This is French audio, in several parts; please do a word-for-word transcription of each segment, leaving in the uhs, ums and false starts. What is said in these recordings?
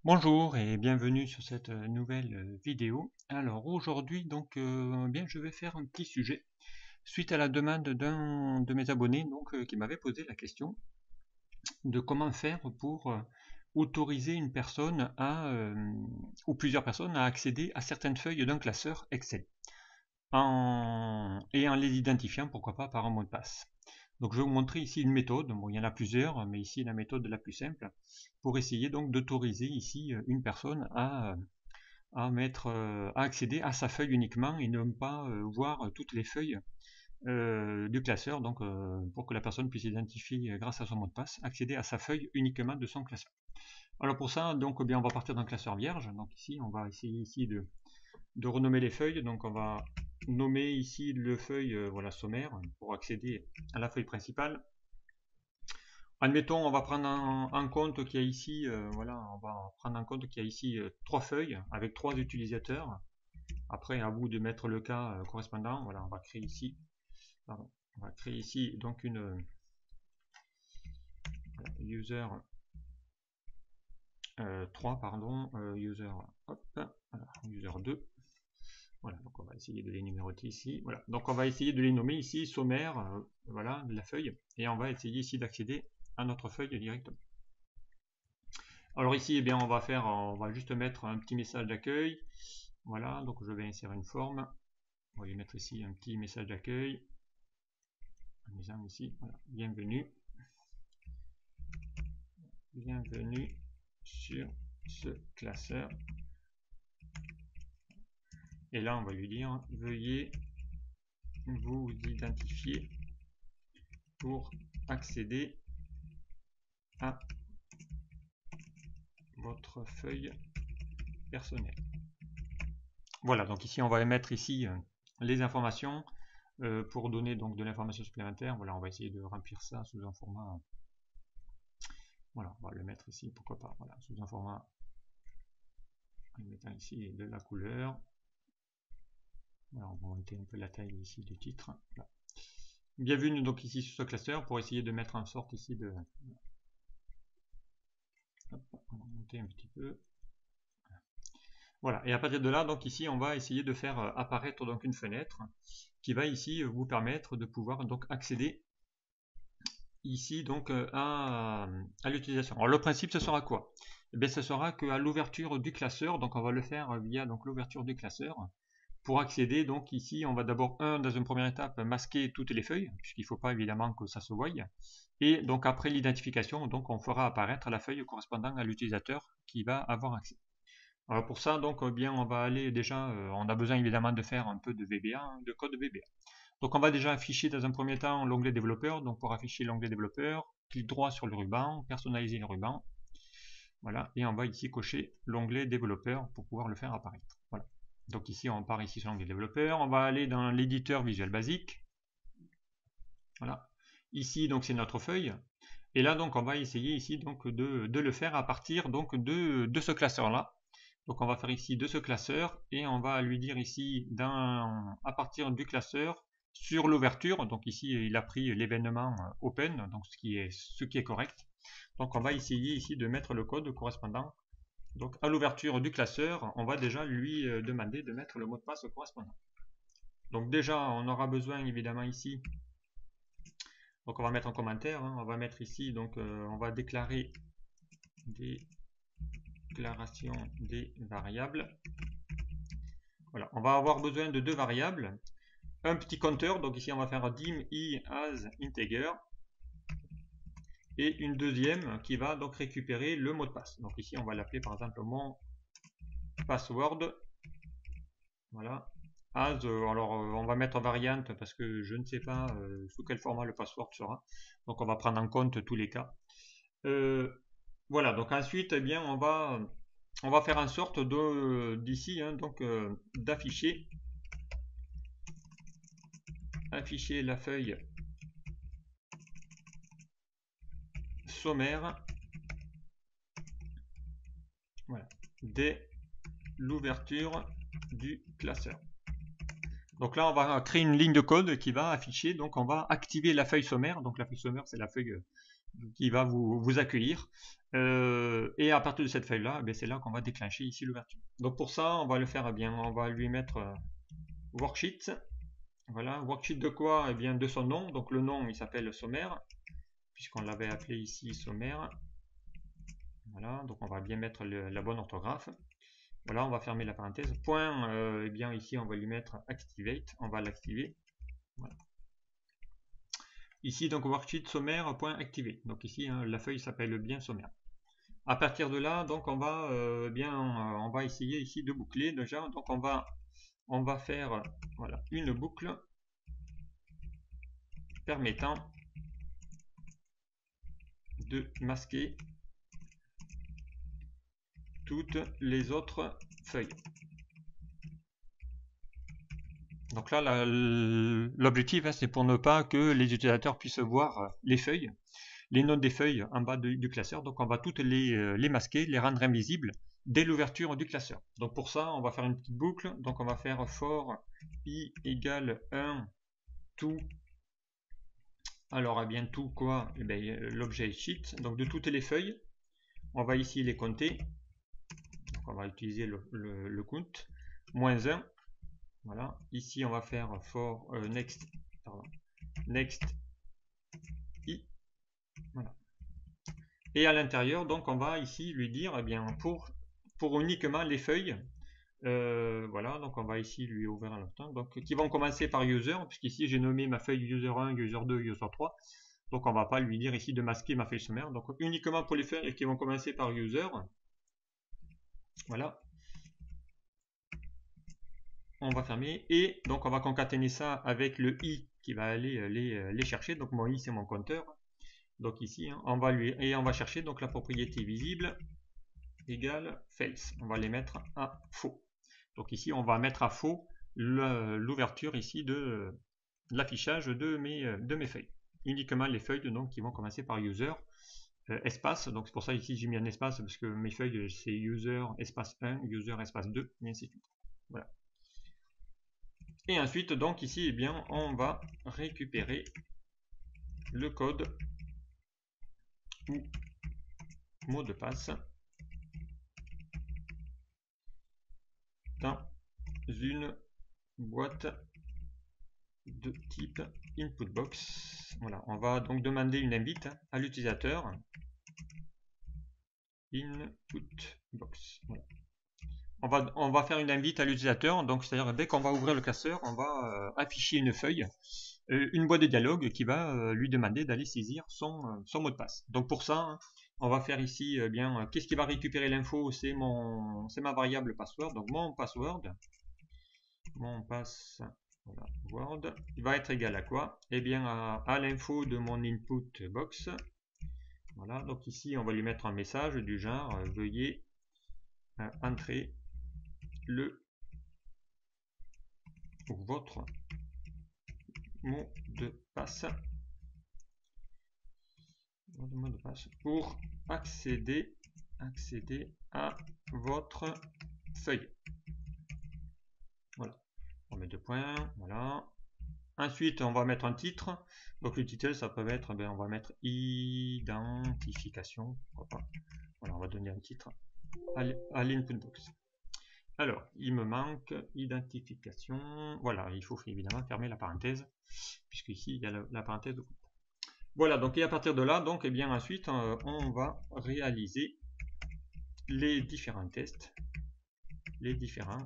Bonjour et bienvenue sur cette euh, nouvelle euh, vidéo. Alors aujourd'hui donc euh, bien je vais faire un petit sujet suite à la demande d'un de mes abonnés donc euh, qui m'avait posé la question de comment faire pour euh, autoriser une personne à euh, ou plusieurs personnes à accéder à certaines feuilles d'un classeur Excel en, et en les identifiant pourquoi pas par un mot de passe. Donc je vais vous montrer ici une méthode, bon il y en a plusieurs, mais ici la méthode la plus simple, pour essayer donc d'autoriser ici une personne à, à, mettre, à accéder à sa feuille uniquement et ne pas voir toutes les feuilles euh, du classeur, donc euh, pour que la personne puisse identifier grâce à son mot de passe, accéder à sa feuille uniquement de son classeur. Alors pour ça, donc, eh bien, on va partir d'un classeur vierge, donc ici on va essayer ici de, de renommer les feuilles, donc on va nommer ici le feuille euh, voilà, sommaire pour accéder à la feuille principale. Admettons, on va prendre en, en compte qu'il y a ici, euh, voilà, on va prendre en compte qu'il y a ici euh, trois feuilles avec trois utilisateurs. Après, à vous de mettre le cas euh, correspondant, voilà, on va créer ici, pardon, on va créer ici donc une euh, user euh, trois, pardon, euh, user, hop, voilà, user deux. Voilà, donc on va essayer de les numéroter ici. Voilà, donc on va essayer de les nommer ici sommaire, euh, voilà, de la feuille, et on va essayer ici d'accéder à notre feuille directement. Alors ici, eh bien, on va faire, on va juste mettre un petit message d'accueil. Voilà, donc je vais insérer une forme. On va lui mettre ici un petit message d'accueil. En disant ici, voilà, bienvenue. Bienvenue sur ce classeur. Et là, on va lui dire, veuillez vous identifier pour accéder à votre feuille personnelle. Voilà, donc ici on va mettre ici euh, les informations euh, pour donner donc de l'information supplémentaire. Voilà, on va essayer de remplir ça sous un format. Voilà, on va le mettre ici, pourquoi pas. Voilà, sous un format en mettant ici de la couleur. Voilà, on va monter un peu la taille ici du titre. Voilà. Bienvenue donc ici sur ce classeur pour essayer de mettre en sorte ici de. Hop, on va monter un petit peu. Voilà, et à partir de là, donc ici, on va essayer de faire apparaître donc une fenêtre qui va ici vous permettre de pouvoir donc accéder ici donc à, à l'utilisation. Alors le principe, ce sera quoi? Eh bien, ce sera qu'à l'ouverture du classeur, donc on va le faire via donc l'ouverture du classeur. Pour accéder, donc ici, on va d'abord, un, dans une première étape, masquer toutes les feuilles, puisqu'il ne faut pas évidemment que ça se voie. Et donc après l'identification, donc on fera apparaître la feuille correspondant à l'utilisateur qui va avoir accès. Alors pour ça, donc, eh bien, on va aller déjà, euh, on a besoin évidemment de faire un peu de V B A, de code V B A. Donc on va déjà afficher dans un premier temps l'onglet développeur. Donc pour afficher l'onglet développeur, clic droit sur le ruban, personnaliser le ruban. Voilà, et on va ici cocher l'onglet développeur pour pouvoir le faire apparaître. Voilà. Donc ici, on part ici sur l'onglet développeur. On va aller dans l'éditeur Visual Basic. Voilà. Ici, donc, c'est notre feuille. Et là, donc, on va essayer ici donc de, de le faire à partir donc de, de ce classeur-là. Donc on va faire ici de ce classeur et on va lui dire ici dans, à partir du classeur sur l'ouverture. Donc ici il a pris l'événement open, donc ce qui est ce qui est correct. Donc on va essayer ici de mettre le code correspondant. Donc à l'ouverture du classeur, on va déjà lui demander de mettre le mot de passe correspondant. Donc déjà on aura besoin évidemment ici. Donc on va mettre en commentaire, hein, on va mettre ici, donc euh, on va déclarer des déclaration des variables. Voilà, on va avoir besoin de deux variables. Un petit compteur, donc ici on va faire dim i as integer. Et une deuxième qui va donc récupérer le mot de passe. Donc ici on va l'appeler par exemple mon password. Voilà. As, euh, alors euh, on va mettre en variante parce que je ne sais pas euh, sous quel format le password sera. Donc on va prendre en compte tous les cas. Euh, voilà, donc ensuite eh bien on va on va faire en sorte d'ici hein, donc euh, d'afficher afficher la feuille sommaire, voilà, dès l'ouverture du classeur. Donc là on va créer une ligne de code qui va afficher, donc on va activer la feuille sommaire. Donc la feuille sommaire c'est la feuille qui va vous, vous accueillir. Euh, et à partir de cette feuille là, c'est là qu'on va déclencher ici l'ouverture. Donc pour ça on va le faire, eh bien on va lui mettre euh, worksheet. Voilà, worksheet de quoi? Eh bien de son nom. Donc le nom il s'appelle sommaire, puisqu'on l'avait appelé ici sommaire. Voilà, donc on va bien mettre le, la bonne orthographe. Voilà, on va fermer la parenthèse. Point, euh, eh bien ici on va lui mettre activate, on va l'activer. Voilà. Ici donc worksheet sommaire.activer. Donc ici hein, la feuille s'appelle bien sommaire. À partir de là, donc on va euh, bien euh, on va essayer ici de boucler déjà. Donc on va on va faire voilà une boucle permettant de masquer toutes les autres feuilles. Donc là, l'objectif, hein, c'est pour ne pas que les utilisateurs puissent voir les feuilles, les noms des feuilles en bas de, du classeur. Donc on va toutes les, euh, les masquer, les rendre invisibles dès l'ouverture du classeur. Donc pour ça, on va faire une petite boucle. Donc on va faire for i égale un tout. Alors, eh bien tout quoi? Eh bien, l'objet sheet. Donc de toutes les feuilles, on va ici les compter. Donc on va utiliser le, le, le count. Moins un. Voilà. Ici, on va faire for euh, next, pardon, next i. Voilà. Et à l'intérieur, donc, on va ici lui dire, eh bien, pour, pour uniquement les feuilles, euh, voilà, donc on va ici lui ouvrir un instant, donc, qui vont commencer par user, puisqu'ici j'ai nommé ma feuille user un, user deux, user trois. Donc, on va pas lui dire ici de masquer ma feuille sommaire. Donc, uniquement pour les feuilles qui vont commencer par user. Voilà. On va fermer et donc on va concaténer ça avec le i qui va aller les, les chercher. Donc mon i c'est mon compteur. Donc ici hein, on va lui et on va chercher donc la propriété visible égale false. On va les mettre à faux. Donc ici on va mettre à faux l'ouverture ici de l'affichage de mes, de mes feuilles. Uniquement les feuilles donc qui vont commencer par user euh, espace. Donc c'est pour ça ici j'ai mis un espace parce que mes feuilles c'est user espace un, user espace deux et ainsi de suite. Voilà. Et ensuite, donc ici, eh bien, on va récupérer le code ou mot de passe dans une boîte de type input box. Voilà, on va donc demander une invite à l'utilisateur input box. Voilà. On va, on va faire une invite à l'utilisateur, donc c'est-à-dire dès qu'on va ouvrir le classeur, on va euh, afficher une feuille, euh, une boîte de dialogue qui va euh, lui demander d'aller saisir son, euh, son mot de passe. Donc pour ça, hein, on va faire ici, euh, bien, euh, qu'est-ce qui va récupérer l'info? C'est mon, c'est ma variable password, donc mon password, mon password, il va être égal à quoi? Eh bien à, à l'info de mon input box. Voilà, donc ici on va lui mettre un message du genre euh, veuillez euh, entrer le ou votre mot de passe mot de passe pour accéder accéder à votre feuille. Voilà, on met deux points. Voilà, ensuite on va mettre un titre. Donc le titre ça peut être, ben, on va mettre identification. Voilà, on va donner un titre à l'input box. Alors, il me manque identification. Voilà, il faut évidemment fermer la parenthèse, puisque ici il y a la, la parenthèse de coupe. Voilà, donc et à partir de là, donc, et bien ensuite, euh, on va réaliser les différents tests. Les différents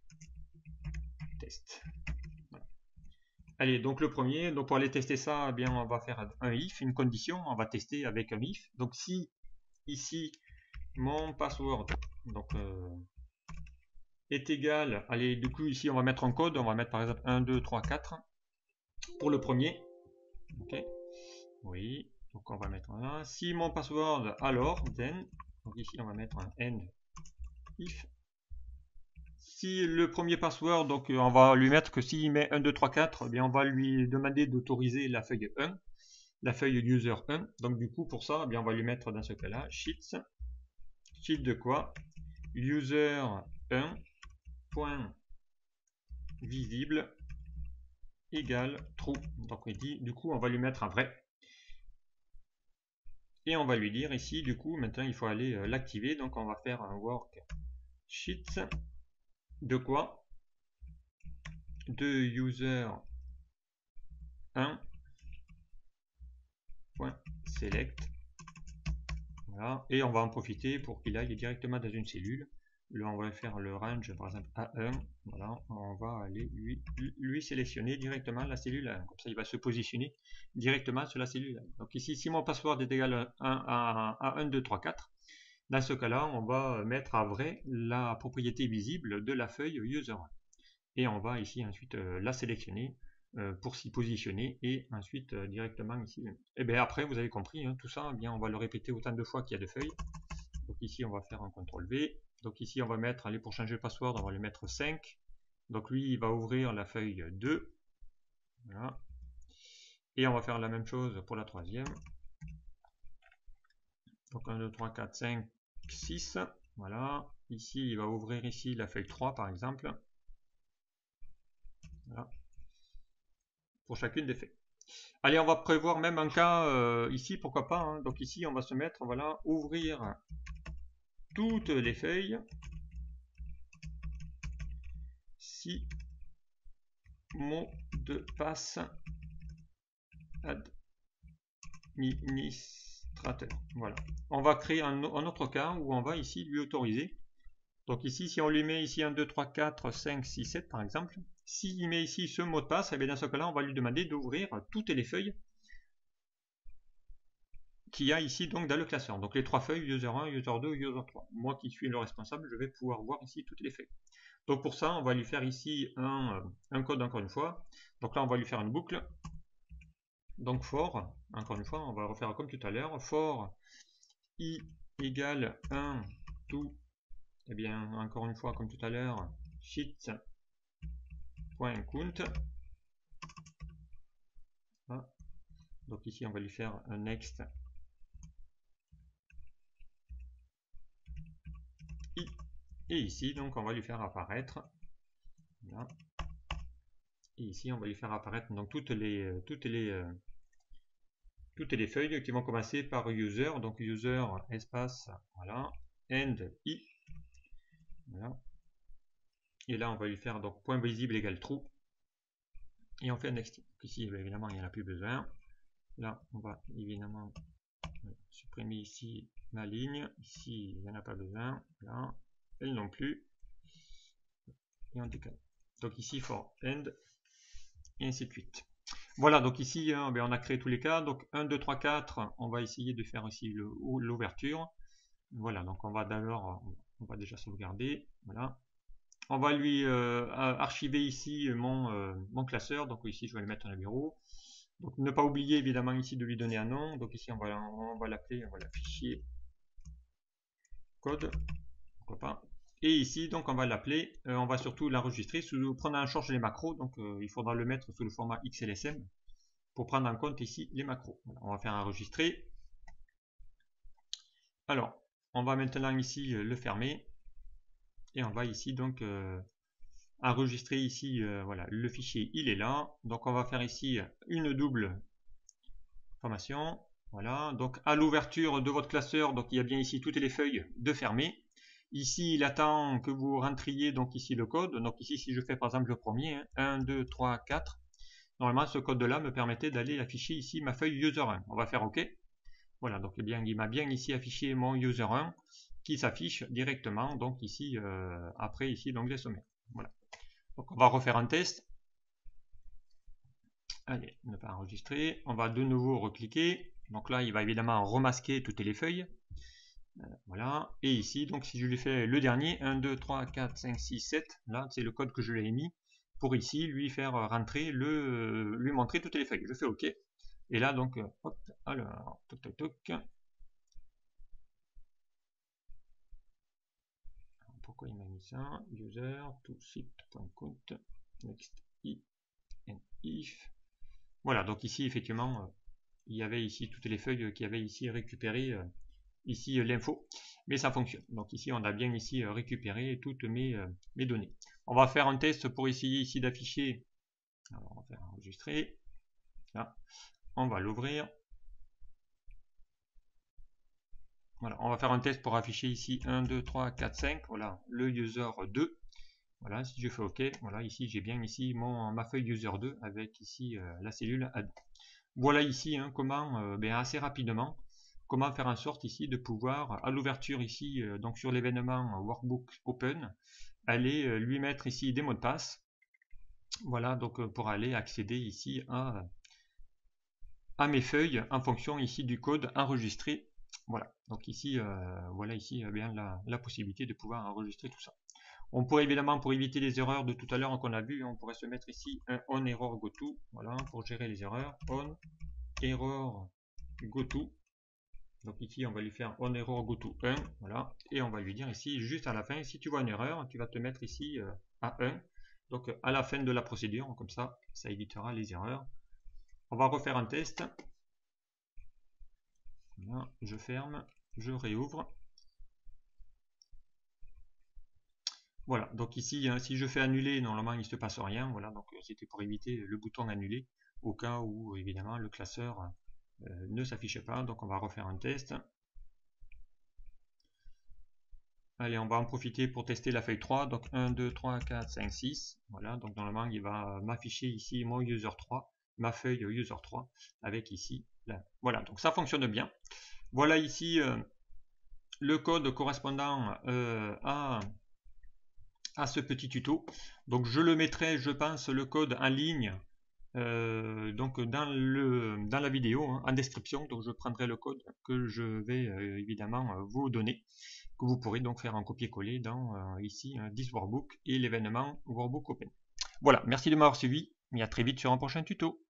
tests. Voilà. Allez, donc le premier, donc pour aller tester ça, eh bien, on va faire un if, une condition, on va tester avec un if. Donc si ici mon password, donc euh, est égal, allez, du coup ici on va mettre un code, on va mettre par exemple un, deux, trois, quatre pour le premier. Ok, oui, donc on va mettre un. Si mon password, alors, then, donc ici on va mettre un end if. Si le premier password, donc on va lui mettre que s'il met un, deux, trois, quatre, eh bien on va lui demander d'autoriser la feuille un, la feuille user un. Donc du coup pour ça, eh bien on va lui mettre dans ce cas-là sheets, sheet de quoi? User un point visible égale true. Donc il dit, du coup on va lui mettre un vrai. Et on va lui dire ici, du coup, maintenant il faut aller euh, l'activer. Donc on va faire un worksheet de quoi? De user un point select. Voilà. Et on va en profiter pour qu'il aille directement dans une cellule. Là, on va faire le range, par exemple, A un. Voilà, on va aller lui, lui sélectionner directement la cellule A un. Comme ça, il va se positionner directement sur la cellule A un. Donc ici, si mon password est égal à un, deux, trois, quatre, dans ce cas-là, on va mettre à vrai la propriété visible de la feuille user un. Et on va ici ensuite euh, la sélectionner euh, pour s'y positionner et ensuite euh, directement ici. Et bien après, vous avez compris, hein, tout ça, eh bien, on va le répéter autant de fois qu'il y a de feuilles. Donc ici, on va faire un contrôle V. Donc ici, on va mettre, allez, pour changer le password, on va le mettre cinq. Donc lui, il va ouvrir la feuille deux. Voilà. Et on va faire la même chose pour la troisième. Donc un, deux, trois, quatre, cinq, six. Voilà. Ici, il va ouvrir ici la feuille trois, par exemple. Voilà. Pour chacune des feuilles. Allez, on va prévoir même un cas euh, ici, pourquoi pas. Hein. Donc ici, on va se mettre, voilà, ouvrir toutes les feuilles si mot de passe administrateur. Voilà. On va créer un, un autre cas où on va ici lui autoriser. Donc ici, si on lui met ici un, deux, trois, quatre, cinq, six, sept par exemple, s'il met ici ce mot de passe, et bien dans ce cas-là, on va lui demander d'ouvrir toutes les feuilles qu'il y a ici donc dans le classeur. Donc les trois feuilles, user un, user deux, user trois. Moi qui suis le responsable, je vais pouvoir voir ici toutes les feuilles. Donc pour ça, on va lui faire ici un, un code encore une fois. Donc là, on va lui faire une boucle. Donc for, encore une fois, on va refaire comme tout à l'heure. For i égale un to, et bien encore une fois comme tout à l'heure, sheet.count. Voilà. Donc ici, on va lui faire un next i. Et ici, donc, on va lui faire apparaître. Voilà. Et ici, on va lui faire apparaître donc toutes les toutes les euh, toutes les feuilles qui vont commencer par user. Donc user espace, voilà, end i. Voilà. Et là, on va lui faire donc point visible égale true. Et on fait next. Donc ici, évidemment, il n'y en a plus besoin. Là, on va évidemment supprimer ici ma ligne. Ici, il n'y en a pas besoin. Là, elle non plus. Et on décale. Donc ici, for end. Et ainsi de suite. Voilà, donc ici, hein, ben on a créé tous les cas. Donc un, deux, trois, quatre, on va essayer de faire ici l'ouverture. Voilà, donc on va d'abord, on va déjà sauvegarder. Voilà. On va lui euh, archiver ici mon, euh, mon classeur. Donc ici, je vais le mettre dans le bureau. Donc ne pas oublier évidemment ici de lui donner un nom. Donc ici, on va, on va l'appeler, on va l'afficher code. Pourquoi pas. Et ici, donc on va l'appeler, euh, on va surtout l'enregistrer, prendre en charge les macros, donc euh, il faudra le mettre sous le format X L S M pour prendre en compte ici les macros. Voilà, on va faire enregistrer. Alors, on va maintenant ici euh, le fermer et on va ici donc euh, enregistrer ici, euh, voilà, le fichier il est là. Donc on va faire ici une double formation. Voilà, donc à l'ouverture de votre classeur, donc il y a bien ici toutes les feuilles de fermer. Ici, il attend que vous rentriez donc ici le code. Donc ici, si je fais par exemple le premier, hein, un, deux, trois, quatre, normalement ce code-là me permettait d'aller afficher ici ma feuille user un. On va faire OK. Voilà, donc eh bien, il m'a bien ici affiché mon user un qui s'affiche directement donc ici euh, après ici l'onglet sommaire. Voilà. Donc on va refaire un test. Allez, ne pas enregistrer. On va de nouveau recliquer. Donc là, il va évidemment remasquer toutes les feuilles. Voilà, et ici, donc si je lui fais le dernier, un, deux, trois, quatre, cinq, six, sept, là c'est le code que je lui ai mis pour ici lui faire rentrer, le, lui montrer toutes les feuilles. Je fais OK. Et là donc, hop, alors, toc toc toc. Pourquoi il m'a mis ça? User, to sheet.count, next i, and if. Voilà, donc ici effectivement, il y avait ici toutes les feuilles qui avaient ici récupéré ici l'info, mais ça fonctionne. Donc ici on a bien ici récupéré toutes mes, euh, mes données. On va faire un test pour essayer ici d'afficher. Alors on va faire enregistrer. Là, on va l'ouvrir. Voilà, on va faire un test pour afficher ici un, deux, trois, quatre, cinq. Voilà, le user deux. Voilà, si je fais OK, voilà, ici j'ai bien ici mon, ma feuille user deux avec ici euh, la cellule A deux. Voilà ici hein, comment, euh, ben, assez rapidement, comment faire en sorte ici de pouvoir, à l'ouverture ici, euh, donc sur l'événement Workbook Open, aller euh, lui mettre ici des mots de passe. Voilà, donc euh, pour aller accéder ici à, à mes feuilles en fonction ici du code enregistré. Voilà, donc ici, euh, voilà ici euh, bien la, la possibilité de pouvoir enregistrer tout ça. On pourrait évidemment, pour éviter les erreurs de tout à l'heure qu'on a vu, on pourrait se mettre ici un on error goto, voilà, pour gérer les erreurs. On error goto. Donc ici, on va lui faire on error goto un, voilà, et on va lui dire ici, juste à la fin, si tu vois une erreur, tu vas te mettre ici euh, à un, donc à la fin de la procédure, comme ça, ça évitera les erreurs. On va refaire un test. Là, je ferme, je réouvre. Voilà, donc ici, hein, si je fais annuler, normalement il ne se passe rien. Voilà, donc c'était pour éviter le bouton annuler au cas où évidemment le classeur euh, ne s'affiche pas. Donc on va refaire un test. Allez, on va en profiter pour tester la feuille trois. Donc un, deux, trois, quatre, cinq, six. Voilà, donc normalement il va m'afficher ici mon user trois, ma feuille user trois, avec ici là. Voilà, donc ça fonctionne bien. Voilà ici euh, le code correspondant euh, à à ce petit tuto. Donc je le mettrai, je pense, le code en ligne euh, donc dans, le, dans la vidéo, hein, en description. Donc je prendrai le code que je vais euh, évidemment euh, vous donner, que vous pourrez donc faire un copier-coller dans euh, ici euh, This Workbook et l'événement Workbook Open. Voilà, merci de m'avoir suivi et à très vite sur un prochain tuto.